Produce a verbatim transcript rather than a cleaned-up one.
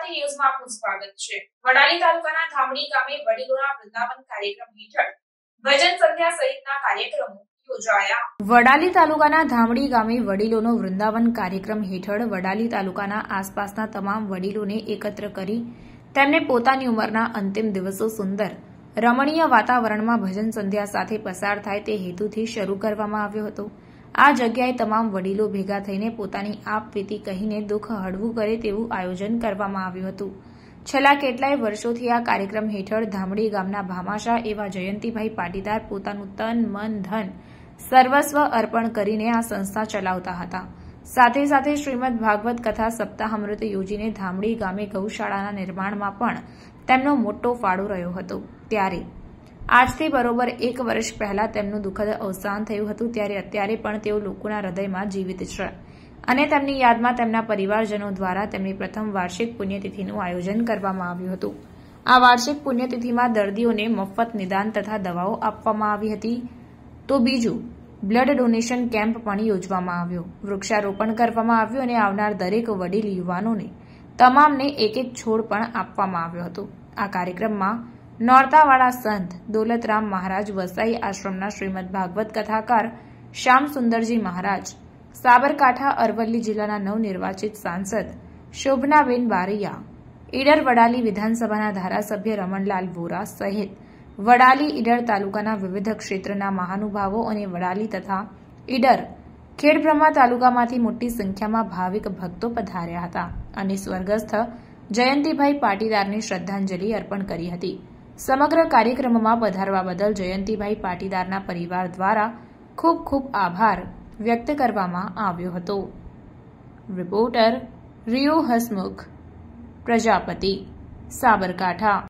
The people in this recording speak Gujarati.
ગુજરાતી ન્યૂઝમાં આપનું સ્વાગત છે। વડાલી તાલુકાના ધામડી ગામે વડીલોના વૃંદાવન કાર્યક્રમ હેઠળ ભજન સંધ્યા સહિતના કાર્યક્રમો યોજાયા। વડાલી તાલુકાના ધામડી ગામે વડીલોનો વૃંદાવન કાર્યક્રમ હેઠળ વડાલી તાલુકાના આસપાસના તમામ વડીલોને એકત્ર કરી તેમને પોતાની ઉંમરના અંતિમ દિવસો સુંદર રમણીય વાતાવરણમાં ભજન સંધ્યા સાથે પસાર થાય તે હેતુથી શરૂ કરવામાં આવ્યો હતો। આ જગ્યાએ તમામ વડીલો ભેગા થઈને પોતાની આપવીતી કહીને દુઃખ હળવું કરે તેવું આયોજન કરવામાં આવ્યું હતું। છેલ્લા કેટલાય વર્ષોથી આ કાર્યક્રમ હેઠળ ધામડી ગામના ભામાશા એવા જયંતિભાઈ પાટીદાર પોતાનું તન મન ધન સર્વસ્વ અર્પણ કરીને આ સંસ્થા ચલાવતા હતા। સાથે સાથે શ્રીમદ ભાગવત કથા સપ્તાહામૃત યોજીને ધામડી ગામે ગૌશાળાના નિર્માણમાં પણ તેમનો મોટો ફાળો રહ્યો હતો। ત્યારે આજથી બરોબર એક વર્ષ પહેલા તેમનું દુઃખદ અવસાન થયું હતું। ત્યારે અત્યારે પણ તેઓ લોકોના હૃદયમાં જીવિત છે અને તેમની યાદમાં તેમના પરિવારજનો દ્વારા તેમની પ્રથમ વાર્ષિક પુણ્યતિથિનું આયોજન કરવામાં આવ્યું હતું। આ વાર્ષિક પુણ્યતિથિમાં દર્દીઓને મફત નિદાન તથા દવાઓ આપવામાં આવી હતી, તો બીજું બ્લડ ડોનેશન કેમ્પ પણ યોજવામાં આવ્યો, વૃક્ષારોપણ કરવામાં આવ્યું અને આવનાર દરેક વડીલ યુવાનોને તમામને એક એક છોડ પણ આપવામાં આવ્યો હતો। આ કાર્યક્રમમાં નોરતાવાળા સંત દોલતરામ મહારાજ વસાઈ આશ્રમના શ્રીમદ ભાગવત કથાકાર શ્યામ સુંદરજી મહારાજ, સાબરકાંઠા અરવલ્લી જિલ્લાના નવનિર્વાચિત સાંસદ શોભનાબેન બારૈયા, ઈડર વડાલી વિધાનસભાના ધારાસભ્ય રમણલાલ વોરા સહિત વડાલી ઈડર તાલુકાના વિવિધ ક્ષેત્રના મહાનુભાવો અને વડાલી તથા ઈડર ખેડબ્રહ્મા તાલુકામાંથી મોટી સંખ્યામાં ભાવિક ભક્તો પધાર્યા હતા અને સ્વર્ગસ્થ જયંતિભાઈ પાટીદારને શ્રદ્ધાંજલિ અર્પણ કરી હતી। સમગ્ર કાર્યક્રમમાં પધારવા બદલ જયંતિભાઈ પાટીદારના પરિવાર દ્વારા ખૂબ ખૂબ આભાર વ્યક્ત કરવામાં આવ્યો હતો। રિપોર્ટર રિયો હસમુખ, પ્રજાપતિ, સાબરકાંઠા।